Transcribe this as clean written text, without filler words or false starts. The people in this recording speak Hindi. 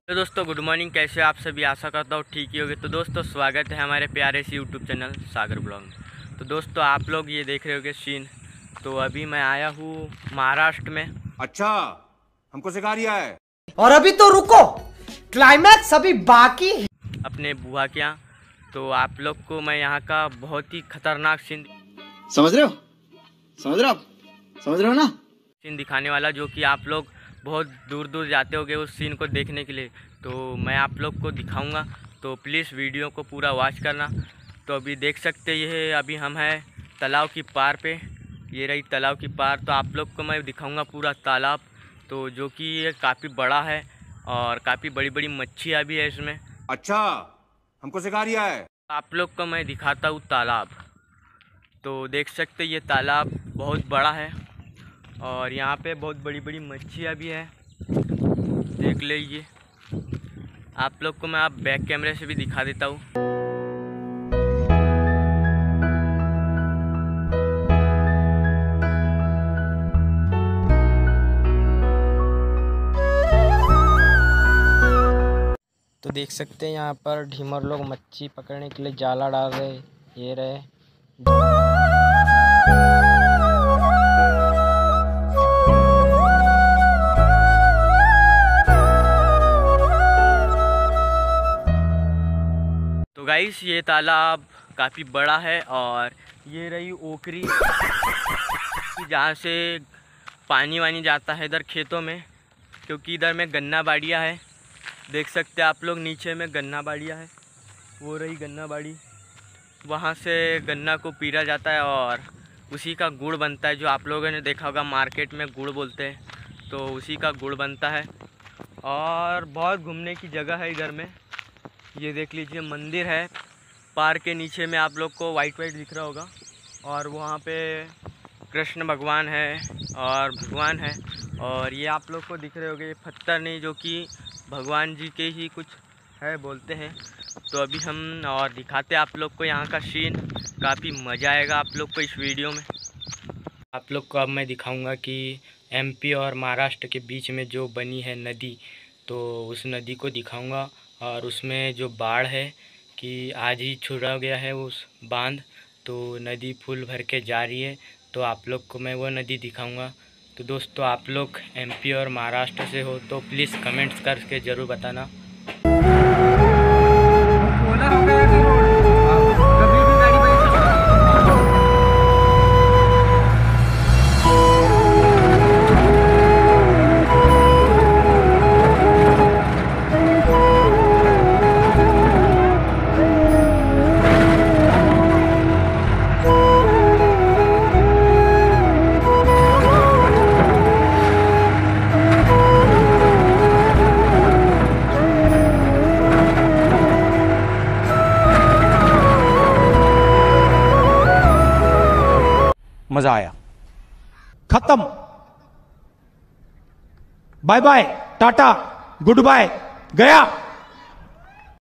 तो दोस्तों गुड मॉर्निंग, कैसे आप सभी। आशा करता हूँ ठीक ही होगे। तो दोस्तों स्वागत है हमारे प्यारे से यूट्यूब चैनल सागर ब्लॉग में। तो दोस्तों आप लोग ये देख रहे होगे सीन। तो अभी मैं आया हूँ महाराष्ट्र में। अच्छा, हमको सिखा रिया है। और अभी तो रुको, क्लाइमैक्स अभी बाकी है। अपने बुआ के यहाँ। तो आप लोग को मैं यहाँ का बहुत ही खतरनाक सीन समझ रहे हो ना। सीन दिखाने वाला, जो कि आप लोग बहुत दूर दूर जाते होगे उस सीन को देखने के लिए। तो मैं आप लोग को दिखाऊंगा, तो प्लीज़ वीडियो को पूरा वॉच करना। तो अभी देख सकते ये अभी हम हैं तालाब की पार पे। ये रही तालाब की पार। तो आप लोग को मैं दिखाऊंगा पूरा तालाब, तो जो कि ये काफ़ी बड़ा है और काफ़ी बड़ी बड़ी मच्छियाँ भी है इसमें। अच्छा, हमको सिखा रिया है। आप लोग को मैं दिखाता हूँ तालाब। तो देख सकते ये तालाब बहुत बड़ा है और यहाँ पे बहुत बड़ी बड़ी मच्छियाँ भी है, देख लीजिए। आप लोग को मैं आप बैक कैमरे से भी दिखा देता हूँ। तो देख सकते हैं यहाँ पर ढीमर लोग मच्छी पकड़ने के लिए जाला डाल रहे। ये रहे। तो गाइस ये तालाब काफ़ी बड़ा है और ये रही ओकरी जहाँ से पानी वानी जाता है इधर खेतों में, क्योंकि इधर में गन्ना बाड़ियाँ है। देख सकते हैं आप लोग नीचे में गन्ना बाड़ियाँ है। वो रही गन्ना बाड़ी, वहाँ से गन्ना को पीरा जाता है और उसी का गुड़ बनता है। जो आप लोगों ने देखा होगा मार्केट में गुड़ बोलते हैं, तो उसी का गुड़ बनता है। और बहुत घूमने की जगह है इधर में। ये देख लीजिए मंदिर है। पार्क के नीचे में आप लोग को वाइट दिख रहा होगा और वहाँ पे कृष्ण भगवान है और भगवान है। और ये आप लोग को दिख रहे होंगे ये पत्थर नहीं, जो कि भगवान जी के ही कुछ है बोलते हैं। तो अभी हम और दिखाते हैं आप लोग को यहाँ का सीन। काफ़ी मज़ा आएगा आप लोग को इस वीडियो में। आप लोग को अब मैं दिखाऊंगा कि एमपी और महाराष्ट्र के बीच में जो बनी है नदी, तो उस नदी को दिखाऊंगा। और उसमें जो बाढ़ है कि आज ही छोड़ा गया है उस बांध, तो नदी फुल भर के जा रही है। तो आप लोग को मैं वो नदी दिखाऊंगा। तो दोस्तों आप लोग एमपी और महाराष्ट्र से हो तो प्लीज़ कमेंट्स करके ज़रूर बताना। मजा आया। खत्म। बाय बाय, टाटा, गुड बाय, गया।